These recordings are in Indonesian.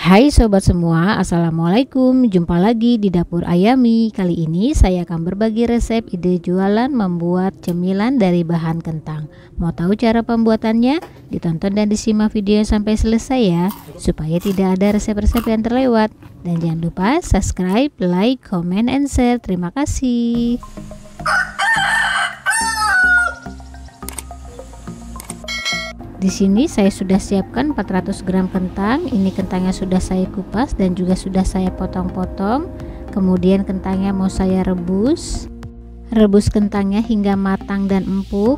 Hai sobat semua, assalamualaikum. Jumpa lagi di dapur Ayami. Kali ini saya akan berbagi resep ide jualan membuat cemilan dari bahan kentang. Mau tahu cara pembuatannya? Ditonton dan disimak video sampai selesai ya, supaya tidak ada resep-resep yang terlewat. Dan jangan lupa subscribe, like, comment, and share. Terima kasih. Di sini saya sudah siapkan 400 gram kentang. Ini kentangnya sudah saya kupas dan juga sudah saya potong-potong. Kemudian kentangnya mau saya rebus. Rebus kentangnya hingga matang dan empuk.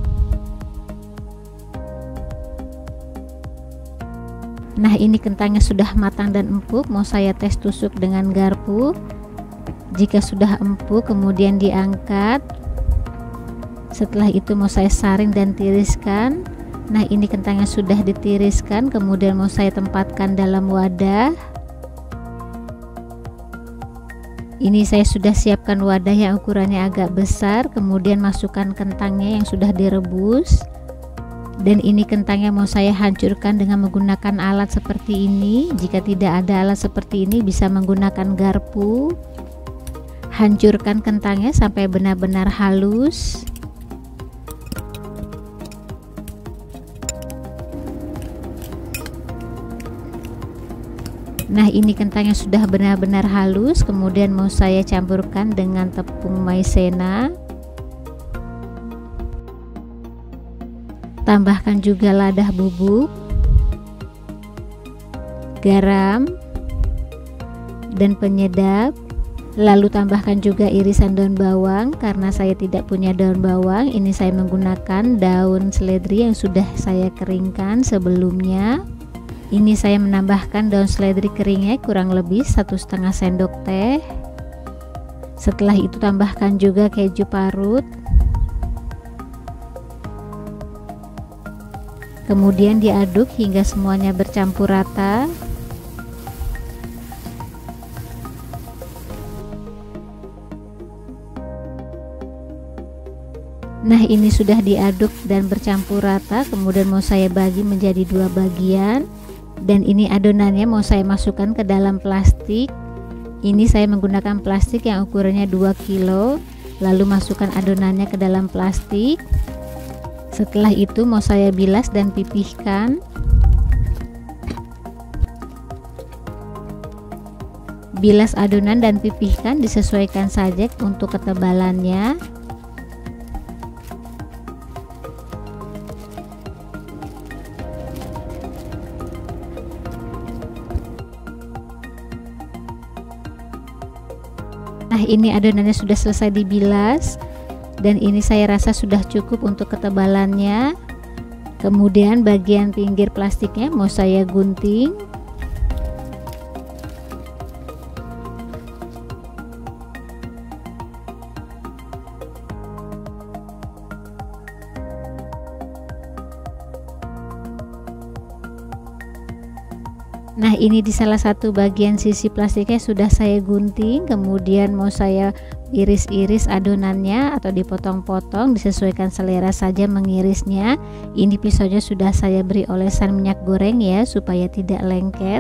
Nah, ini kentangnya sudah matang dan empuk, mau saya tes tusuk dengan garpu. Jika sudah empuk, kemudian diangkat. Setelah itu mau saya saring dan tiriskan. Nah, ini kentangnya sudah ditiriskan, kemudian mau saya tempatkan dalam wadah. Ini saya sudah siapkan wadah yang ukurannya agak besar, kemudian masukkan kentangnya yang sudah direbus. Dan ini kentangnya mau saya hancurkan dengan menggunakan alat seperti ini. Jika tidak ada alat seperti ini, bisa menggunakan garpu. Hancurkan kentangnya sampai benar-benar halus. Nah, ini kentangnya sudah benar-benar halus, kemudian mau saya campurkan dengan tepung maizena. Tambahkan juga lada bubuk, garam, dan penyedap. Lalu tambahkan juga irisan daun bawang. Karena saya tidak punya daun bawang, ini saya menggunakan daun seledri yang sudah saya keringkan sebelumnya. Ini saya menambahkan daun seledri keringnya kurang lebih 1,5 sendok teh. Setelah itu tambahkan juga keju parut. Kemudian diaduk hingga semuanya bercampur rata. Nah, ini sudah diaduk dan bercampur rata, kemudian mau saya bagi menjadi 2 bagian. Dan ini adonannya mau saya masukkan ke dalam plastik. Ini saya menggunakan plastik yang ukurannya 2 kilo. Lalu masukkan adonannya ke dalam plastik. Setelah itu mau saya bilas dan pipihkan. Bilas adonan dan pipihkan, disesuaikan saja untuk ketebalannya. Nah, ini adonannya sudah selesai dibilas dan ini saya rasa sudah cukup untuk ketebalannya. Kemudian bagian pinggir plastiknya mau saya gunting. Nah, ini di salah satu bagian sisi plastiknya sudah saya gunting, kemudian mau saya iris-iris adonannya atau dipotong-potong, disesuaikan selera saja mengirisnya. Ini pisaunya sudah saya beri olesan minyak goreng ya, supaya tidak lengket.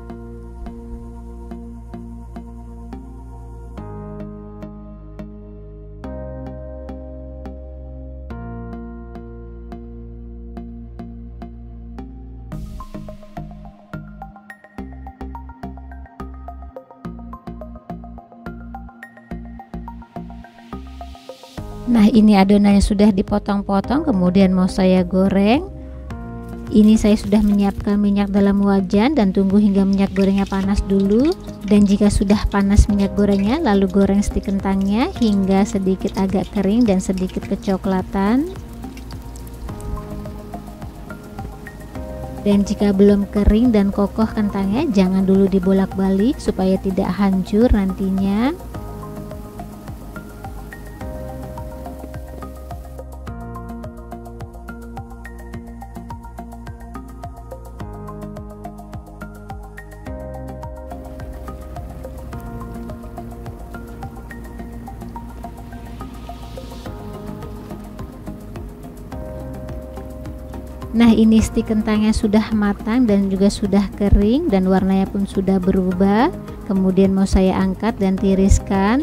Nah, ini adonannya sudah dipotong-potong, kemudian mau saya goreng. Ini saya sudah menyiapkan minyak dalam wajan dan tunggu hingga minyak gorengnya panas dulu. Dan jika sudah panas minyak gorengnya, lalu goreng stik kentangnya hingga sedikit agak kering dan sedikit kecoklatan. Dan jika belum kering dan kokoh kentangnya, jangan dulu dibolak-balik supaya tidak hancur nantinya. Nah, ini stik kentangnya sudah matang dan juga sudah kering dan warnanya pun sudah berubah. Kemudian mau saya angkat dan tiriskan.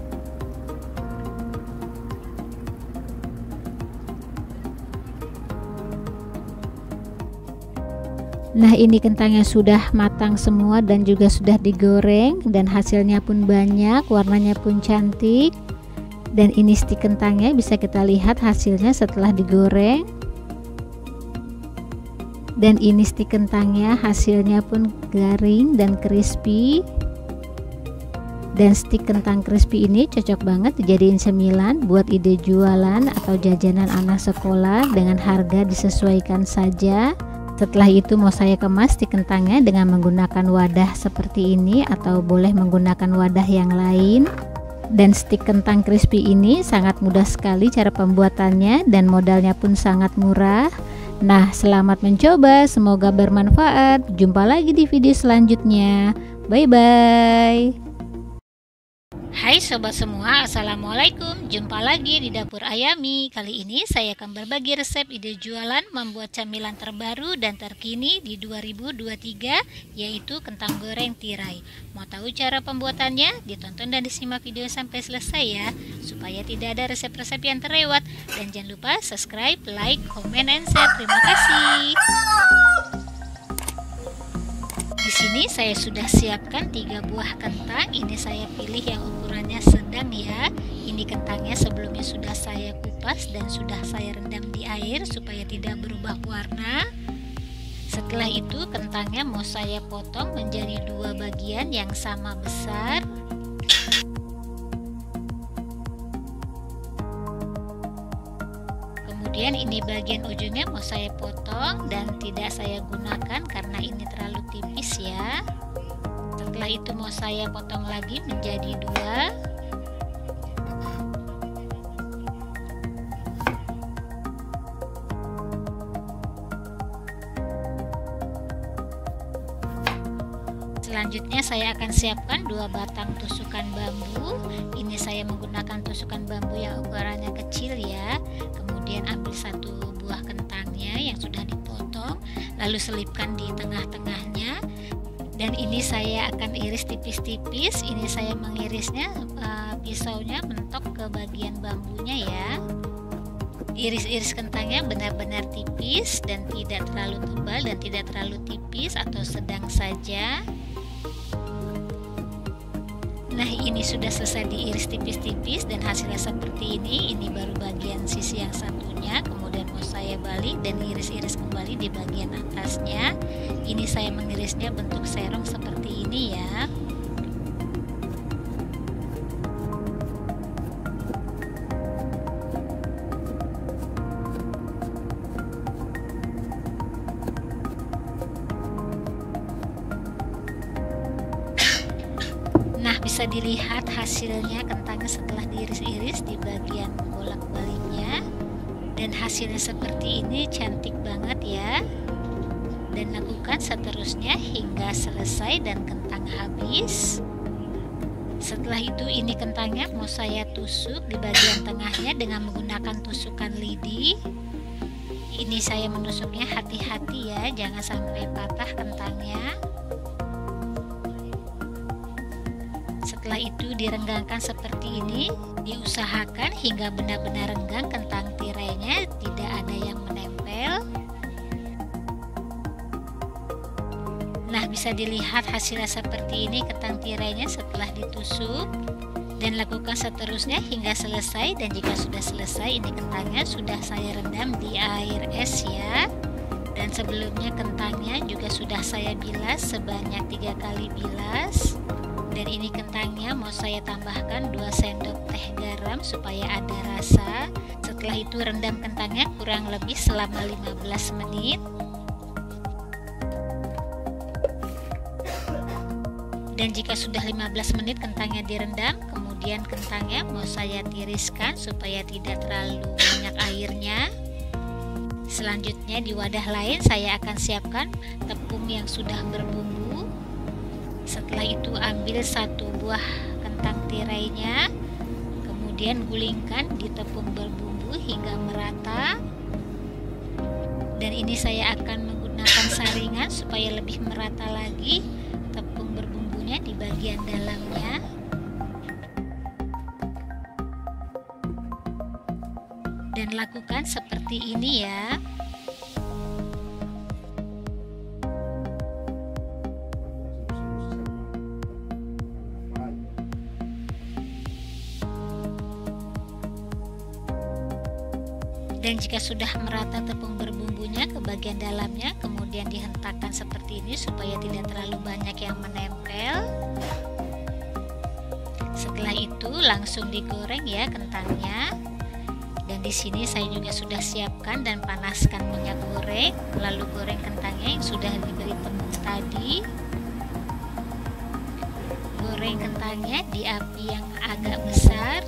Nah, ini kentangnya sudah matang semua dan juga sudah digoreng dan hasilnya pun banyak, warnanya pun cantik. Dan ini stik kentangnya bisa kita lihat hasilnya setelah digoreng. Dan ini stik kentangnya hasilnya pun garing dan crispy. Dan stik kentang crispy ini cocok banget dijadiin cemilan buat ide jualan atau jajanan anak sekolah dengan harga disesuaikan saja. Setelah itu mau saya kemas stik kentangnya dengan menggunakan wadah seperti ini atau boleh menggunakan wadah yang lain. Dan stik kentang crispy ini sangat mudah sekali cara pembuatannya dan modalnya pun sangat murah. Nah, selamat mencoba, semoga bermanfaat. Jumpa lagi di video selanjutnya. Bye bye. Hai sobat semua, assalamualaikum. Jumpa lagi di dapur Ayami. Kali ini saya akan berbagi resep ide jualan membuat camilan terbaru dan terkini di 2023, yaitu kentang goreng tirai. Mau tahu cara pembuatannya? Ditonton dan disimak video sampai selesai ya, supaya tidak ada resep-resep yang terlewat. Dan jangan lupa subscribe, like, comment, and share. Terima kasih. Di sini saya sudah siapkan 3 buah kentang. Ini saya pilih yang ukurannya sedang ya. Ini kentangnya sebelumnya sudah saya kupas dan sudah saya rendam di air supaya tidak berubah warna. Setelah itu kentangnya mau saya potong menjadi 2 bagian yang sama besar. Kemudian ini bagian ujungnya mau saya potong dan tidak saya gunakan karena ini terlalu tipis ya. Setelah itu mau saya potong lagi menjadi 2. Selanjutnya saya akan siapkan 2 batang tusukan bambu. Ini saya menggunakan tusukan bambu yang ukurannya kecil ya. Kemudian ambil 1 buah kentangnya yang sudah dipotong, lalu selipkan di tengah-tengahnya. Dan ini saya akan iris tipis-tipis. Ini saya mengirisnya pisaunya mentok ke bagian bambunya ya. Iris-iris kentangnya benar-benar tipis dan tidak terlalu tebal dan tidak terlalu tipis atau sedang saja. Nah, ini sudah selesai diiris tipis-tipis dan hasilnya seperti ini. Ini baru bagian sisi yang satunya. Kemudian mau saya balik dan iris-iris kembali di bagian atasnya. Ini saya mengirisnya bentuk serong seperti ini ya. Bisa dilihat hasilnya kentangnya setelah diiris-iris di bagian bolak-baliknya, dan hasilnya seperti ini, cantik banget ya. Dan lakukan seterusnya hingga selesai dan kentang habis. Setelah itu ini kentangnya mau saya tusuk di bagian tengahnya dengan menggunakan tusukan lidi. Ini saya menusuknya hati-hati ya, jangan sampai patah kentangnya. Setelah itu direnggangkan seperti ini, diusahakan hingga benar-benar renggang kentang tirainya, tidak ada yang menempel. Nah, bisa dilihat hasilnya seperti ini kentang tirainya setelah ditusuk. Dan lakukan seterusnya hingga selesai, dan jika sudah selesai ini kentangnya sudah saya rendam di air es ya. Dan sebelumnya kentangnya juga sudah saya bilas sebanyak 3 kali bilas. Dan ini kentangnya mau saya tambahkan 2 sendok teh garam supaya ada rasa. Setelah itu rendam kentangnya kurang lebih selama 15 menit. Dan jika sudah 15 menit kentangnya direndam, kemudian kentangnya mau saya tiriskan supaya tidak terlalu banyak airnya. Selanjutnya di wadah lain saya akan siapkan tepung yang sudah berbumbu. Setelah itu ambil 1 buah kentang tirainya, kemudian gulingkan di tepung berbumbu hingga merata. Dan ini saya akan menggunakan saringan supaya lebih merata lagi tepung berbumbunya di bagian dalamnya. Dan lakukan seperti ini ya. Dan jika sudah merata tepung berbumbunya ke bagian dalamnya, kemudian dihentakkan seperti ini supaya tidak terlalu banyak yang menempel. Setelah itu langsung digoreng ya kentangnya. Dan di sini saya juga sudah siapkan dan panaskan minyak goreng, lalu goreng kentangnya yang sudah diberi tepung tadi. Goreng kentangnya di api yang agak besar.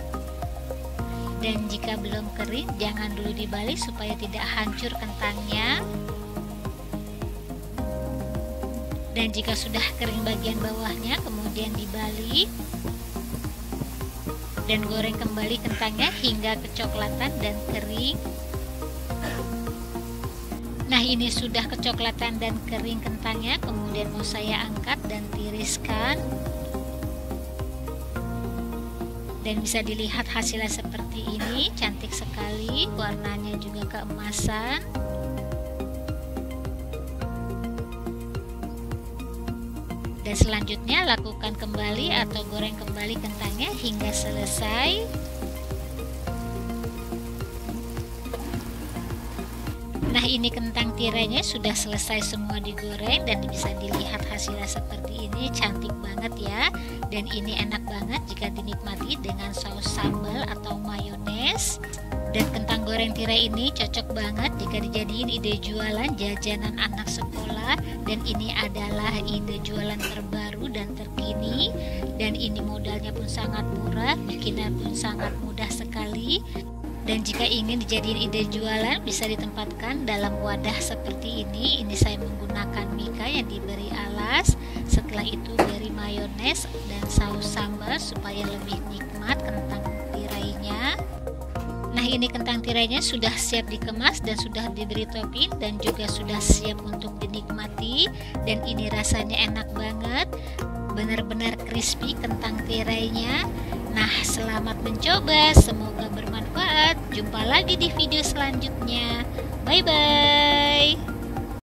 Dan jika belum kering, jangan dulu dibalik supaya tidak hancur kentangnya. Dan jika sudah kering bagian bawahnya, kemudian dibalik dan goreng kembali kentangnya hingga kecoklatan dan kering. Nah, ini sudah kecoklatan dan kering kentangnya, kemudian mau saya angkat dan tiriskan. Dan bisa dilihat hasilnya seperti ini, cantik sekali, warnanya juga keemasan. Dan selanjutnya lakukan kembali atau goreng kembali kentangnya hingga selesai. Nah, ini kentang tirainya sudah selesai semua digoreng dan bisa dilihat hasilnya seperti ini, cantik banget ya. Dan ini enak banget jika dinikmati dengan saus sambal atau mayones. Dan kentang goreng tirai ini cocok banget jika dijadiin ide jualan jajanan anak sekolah. Dan ini adalah ide jualan terbaru dan terkini. Dan ini modalnya pun sangat murah, bikinan pun sangat mudah sekali. Dan jika ingin dijadiin ide jualan, bisa ditempatkan dalam wadah seperti ini. Ini saya menggunakan mika yang diberi alas. Setelah itu beri mayones dan saus sambal supaya lebih nikmat kentang tirainya. Nah, ini kentang tirainya sudah siap dikemas dan sudah diberi topping dan juga sudah siap untuk dinikmati. Dan ini rasanya enak banget, benar-benar crispy kentang tirainya. Nah, selamat mencoba, semoga bermanfaat. Jumpa lagi di video selanjutnya. Bye bye.